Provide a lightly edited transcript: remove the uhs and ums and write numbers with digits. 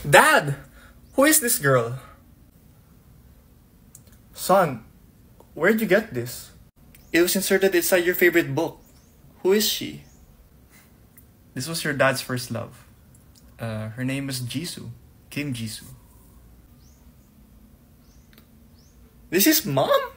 Dad! Who is this girl? Son, where'd you get this? It was inserted inside your favorite book. Who is she? This was your dad's first love. Her name is Jisoo. Kim Jisoo. This is Mom?